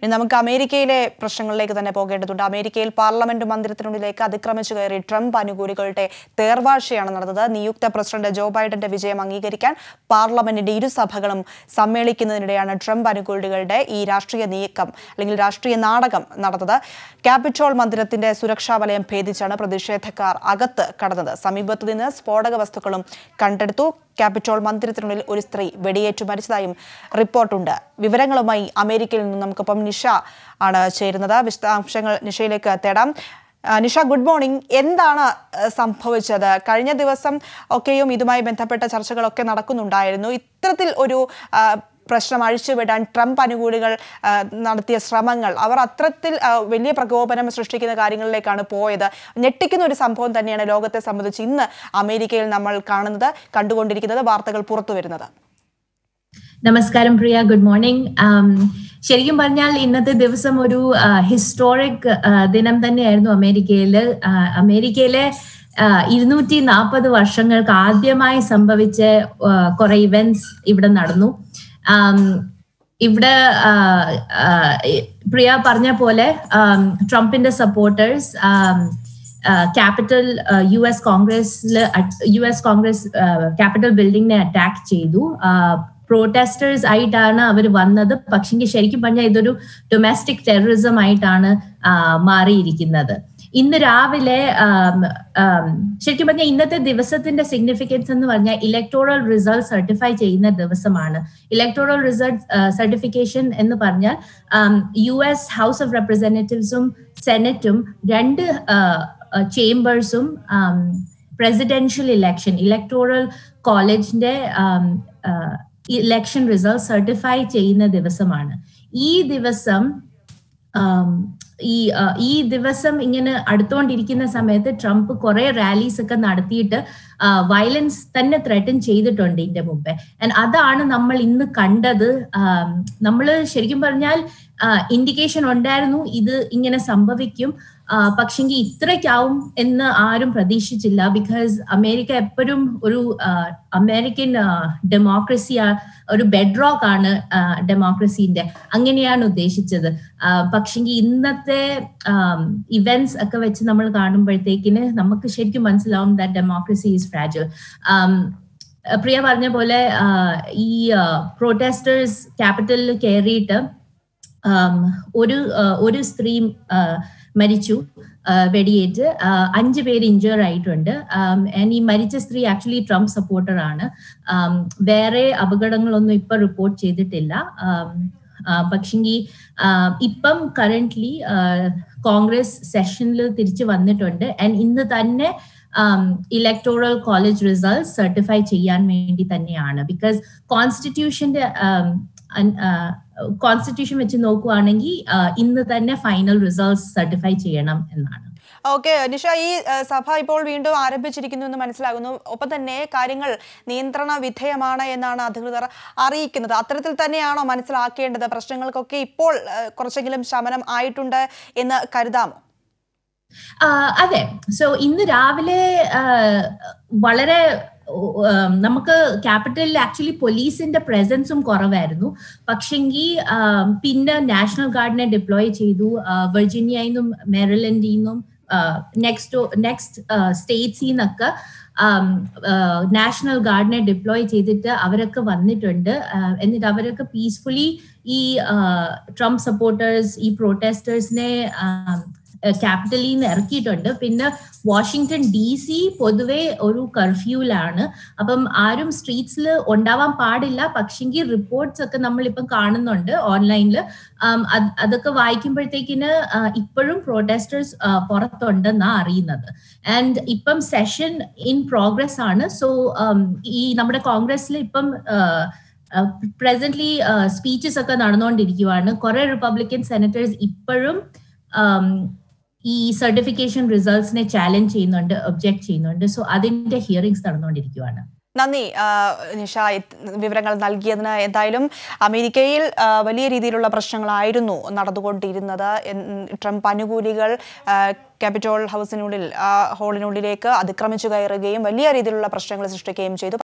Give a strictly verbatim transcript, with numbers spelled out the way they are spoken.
ഇനി നമുക്ക് അമേരിക്കയിലെ പ്രശ്നങ്ങളിലേക്ക് തന്നെ പോകേണ്ടതുണ്ട്. അമേരിക്കയിൽ പാർലമെന്റ് മന്ദിരത്തിനുള്ളിലേക്ക് അതിക്രമിച്ചു കയറി ട്രംപ് അനുകൂലികളുടെ തേർവാഴ്ചയാണ് നടന്നത്. നിയുക്ത പ്രസിഡന്റ് ജോ ബൈഡന്റെ വിജയം അംഗീകരിക്കാൻ പാർലമെന്റിന്റെ ഇരുസഭകളും സമ്മേളിക്കുന്നതിനിടെയാണ് ട്രംപ് അനുകൂലികളുടെ ഈ രാഷ്ട്രീയ നീക്കം അല്ലെങ്കിൽ രാഷ്ട്രീയ നാടകം നടന്നത്. ക്യാപിറ്റോൾ മന്ദിരത്തിന്റെ സുരക്ഷാ വലയം ഭേദിച്ചാണ് പ്രതിഷേധക്കാർ അകത്ത് കടന്നത്. സമീപത്തു നിന്ന് സ്ഫോടക വസ്തുക്കളും കണ്ടെടുത്തു. ക്യാപിറ്റോൾ മന്ദിരത്തിനുള്ളിൽ ഒരു സ്ത്രീ വെടിയേറ്റു മരിച്ചതായും റിപ്പോർട്ടുണ്ട്. വിവരങ്ങളുമായി അമേരിക്കയിൽ നിന്നും നമുക്കിപ്പം നിഷ ആണ് ചേരുന്നത്. വിശദാംശങ്ങൾ നിഷയിലേക്ക് തേടാം. Nisha, good morning. എന്താണ് സംഭവിച്ചത്? കഴിഞ്ഞ ദിവസം ഒക്കെയും ഇതുമായി ബന്ധപ്പെട്ട ചർച്ചകളൊക്കെ നടക്കുന്നുണ്ടായിരുന്നു. ഇത്തരത്തിൽ ഒരു പ്രശ്നം അഴിച്ചുവിടാൻ ട്രംപ് അനുകൂലികൾ നടത്തിയ ശ്രമങ്ങൾ, അവർ അത്തരത്തിൽ വലിയ പ്രകോപനം സൃഷ്ടിക്കുന്ന കാര്യങ്ങളിലേക്കാണ് പോയത്. ഞെട്ടിക്കുന്ന ഒരു സംഭവം തന്നെയാണ് ലോകത്തെ സംബന്ധിച്ച് ഇന്ന് അമേരിക്കയിൽ നമ്മൾ കാണുന്നത്, കണ്ടുകൊണ്ടിരിക്കുന്നത്, വാർത്തകൾ പുറത്തു വരുന്നത്. നമസ്കാരം പ്രിയ, ഗുഡ് മോർണിംഗ്. ശരിക്കും പറഞ്ഞാൽ ഇന്നത്തെ ദിവസം ഒരു ഹിസ്റ്റോറിക് ദിനം തന്നെയായിരുന്നു അമേരിക്കയിൽ. അമേരിക്കയിലെ ഇരുന്നൂറ്റി നാൽപ്പത് വർഷങ്ങൾക്ക് ആദ്യമായി സംഭവിച്ച കുറെ ഇവന്റ്സ് ഇവിടെ നടന്നു. ഇവിടെ പ്രിയ പറഞ്ഞ പോലെ ട്രംപിന്റെ സപ്പോർട്ടേഴ്സ് ക്യാപിറ്റൽ യു എസ് കോൺഗ്രസിൽ യു എസ് കോൺഗ്രസ് ക്യാപിറ്റൽ ബിൽഡിങ്ങിനെ അറ്റാക്ക് ചെയ്തു. പ്രൊട്ടസ്റ്റേഴ്സ് ആയിട്ടാണ് അവർ വന്നത്. പക്ഷെങ്കിൽ ശരിക്കും പറഞ്ഞാൽ ഇതൊരു ഡൊമസ്റ്റിക് ടെററിസം ആയിട്ടാണ് മാറിയിരിക്കുന്നത്. ഇന്ന് രാവിലെ ശരിക്കും പറഞ്ഞാൽ ഇന്നത്തെ ദിവസത്തിന്റെ സിഗ്നിഫിക്കൻസ് എന്ന് പറഞ്ഞാൽ ഇലക്ടോറൽ റിസൾട്ട് സർട്ടിഫൈ ചെയ്യുന്ന ദിവസമാണ്. ഇലക്ടോറൽ റിസൾട്ട് സർട്ടിഫിക്കേഷൻ എന്ന് പറഞ്ഞാൽ യു എസ് ഹൗസ് ഓഫ് റെപ്രസെന്റേറ്റീവ്സും സെനറ്റും രണ്ട് ചേംബേഴ്സും പ്രസിഡൻഷ്യൽ ഇലക്ഷൻ ഇലക്ടോറൽ കോളേജിന്റെ ഇലക്ഷൻ റിസൾട്ട് സർട്ടിഫൈ ചെയ്യുന്ന ദിവസമാണ്. ഈ ദിവസം ഈ ഈ ദിവസം ഇങ്ങനെ അടുത്തോണ്ടിരിക്കുന്ന സമയത്ത് ട്രംപ് കുറെ റാലീസ് ഒക്കെ നടത്തിയിട്ട് വയലൻസ് തന്നെ ത്രെറ്റൻ ചെയ്തിട്ടുണ്ട് ഇതിന്റെ മുമ്പേ. ആൻഡ് അതാണ് നമ്മൾ ഇന്ന് കണ്ടത്. നമ്മൾ ശരിക്കും പറഞ്ഞാൽ ഇൻഡിക്കേഷൻ ഉണ്ടായിരുന്നു ഇത് ഇങ്ങനെ സംഭവിക്കും, പക്ഷെങ്കിൽ ഇത്രയ്ക്കാവും എന്ന് ആരും പ്രതീക്ഷിച്ചില്ല. ബിക്കോസ് അമേരിക്ക എപ്പോഴും ഒരു അമേരിക്കൻ ഡെമോക്രസി ഒരു ബെഡ് റോക്ക് ആണ് ഡെമോക്രസിന്റെ, അങ്ങനെയാണ് ഉദ്ദേശിച്ചത്. പക്ഷെങ്കിൽ ഇന്നത്തെ ഇവന്റ്സ് ഒക്കെ വെച്ച് നമ്മൾ കാണുമ്പോഴത്തേക്കിന് നമുക്ക് ശരിക്കും മനസ്സിലാവും that democracy is fragile. Priya പറഞ്ഞ പോലെ ഈ പ്രൊട്ടസ്റ്റേഴ്സ് ക്യാപിറ്റലിൽ കയറിയിട്ട് ഒരു ഒരു സ്ത്രീ മരിച്ചു വെടിയേറ്റ്, അഞ്ചു പേര് ഇഞ്ചേർഡ് ആയിട്ടുണ്ട്. ഈ മരിച്ച സ്ത്രീ ആക്ച്വലി ട്രംപ് സപ്പോർട്ടർ ആണ്. വേറെ അപകടങ്ങളൊന്നും ഇപ്പൊ റിപ്പോർട്ട് ചെയ്തിട്ടില്ല. പക്ഷെങ്കിൽ ഇപ്പം കറന്റ്ലി കോൺഗ്രസ് സെഷനിൽ തിരിച്ചു വന്നിട്ടുണ്ട്. ആൻഡ് ഇന്ന് തന്നെ ഇലക്ടോറൽ കോളേജ് റിസൾട്ട് സർട്ടിഫൈ ചെയ്യാൻ വേണ്ടി തന്നെയാണ്. ബിക്കോസ് കോൺസ്റ്റിറ്റ്യൂഷന്റെ കോൺസ്റ്റിറ്റ്യൂഷൻ വെച്ച് നോക്കുവാണെങ്കിൽ ഇന്ന് തന്നെ ഫൈനൽ റിസൾട്ട്സ് സർട്ടിഫൈ ചെയ്യണം എന്നാണ്. ഓക്കെ നിഷ, ഈ സഭ ഇപ്പോൾ വീണ്ടും ആരംഭിച്ചിരിക്കുന്നു എന്ന് മനസ്സിലാകുന്നു. ഒപ്പം തന്നെ കാര്യങ്ങൾ നിയന്ത്രണ വിധേയമാണ് എന്നാണ് അധികൃതർ അറിയിക്കുന്നത്. അത്തരത്തിൽ തന്നെയാണോ മനസ്സിലാക്കേണ്ടത്? പ്രശ്നങ്ങൾക്കൊക്കെ ഇപ്പോൾ കുറച്ചെങ്കിലും ശമനം ആയിട്ടുണ്ട് എന്ന് കരുതാമോ? അതെ. സോ ഇന്ന് രാവിലെ വളരെ നമുക്ക് ക്യാപിറ്റലിൽ ആക്ച്വലി പോലീസിന്റെ പ്രസൻസും കുറവായിരുന്നു. പക്ഷെങ്കിൽ പിന്നെ നാഷണൽ ഗാർഡിനെ ഡിപ്ലോയ് ചെയ്തു. വെർജീനിയയിൽ നിന്നും മെറിലൻഡിൽ നിന്നും നെക്സ്റ്റ് നെക്സ്റ്റ് സ്റ്റേറ്റ്സിൽ നിന്നൊക്കെ നാഷണൽ ഗാർഡിനെ ഡിപ്ലോയ് ചെയ്തിട്ട് അവരൊക്കെ വന്നിട്ടുണ്ട്. എന്നിട്ട് അവരൊക്കെ പീസ്ഫുള്ളി ഈ ട്രംപ് സപ്പോർട്ടേഴ്സ് ഈ പ്രൊട്ടസ്റ്റേഴ്സിനെ ക്യാപിറ്റലിൽ നിന്ന് ഇറക്കിയിട്ടുണ്ട്. പിന്നെ വാഷിങ്ടൺ ഡി സി പൊതുവെ ഒരു കർഫ്യൂലാണ്. അപ്പം ആരും സ്ട്രീറ്റ്സിൽ ഉണ്ടാവാൻ പാടില്ല. പക്ഷെങ്കിൽ റിപ്പോർട്ട്സ് ഒക്കെ നമ്മളിപ്പം കാണുന്നുണ്ട് ഓൺലൈനിൽ. അതൊക്കെ വായിക്കുമ്പോഴത്തേക്കിന് ഇപ്പോഴും പ്രൊട്ടസ്റ്റേഴ്സ് പുറത്തുണ്ടെന്നാ അറിയുന്നത്. ആൻഡ് ഇപ്പം സെഷൻ ഇൻ പ്രോഗ്രസ് ആണ്. സോ ഈ നമ്മുടെ കോൺഗ്രസിൽ ഇപ്പം പ്രസന്റ്ലി സ്പീച്ചസ് ഒക്കെ നടന്നുകൊണ്ടിരിക്കുവാണ്. കുറെ റിപ്പബ്ലിക്കൻ സെനറ്റേഴ്സ് ഇപ്പോഴും ഈ സർട്ടിഫിക്കേഷൻ റിസൾട്ട്സിനെ ചാലഞ്ച് ചെയ്യുന്നുണ്ട്, ഒബ്ജക്ട് ചെയ്യുന്നുണ്ട്. സോ അതിന്റെ ഹിയറിംഗ്സ് നടന്നുകൊണ്ടിരിക്കുകയാണ്. നന്ദി നിഷ, വിവരങ്ങൾ നൽകിയതിന്. എന്തായാലും അമേരിക്കയിൽ വലിയ രീതിയിലുള്ള പ്രശ്നങ്ങളായിരുന്നു നടന്നുകൊണ്ടിരുന്നത്. ട്രംപ് അനുകൂലികൾ ക്യാപിറ്റോൾ ഹൗസിനുള്ളിൽ ഹാളിനുള്ളിലേക്ക് അതിക്രമിച്ചു കയറുകയും വലിയ രീതിയിലുള്ള പ്രശ്നങ്ങൾ സൃഷ്ടിക്കുകയും ചെയ്തു.